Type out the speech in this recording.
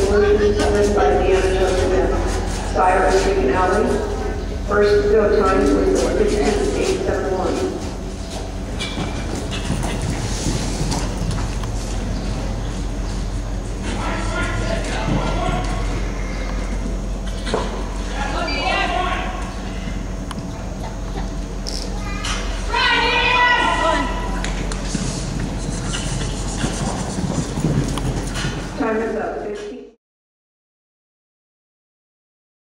solutions submitted by Deanna Joseph and Cyrus Alley. First go time was 15.871. Time is up.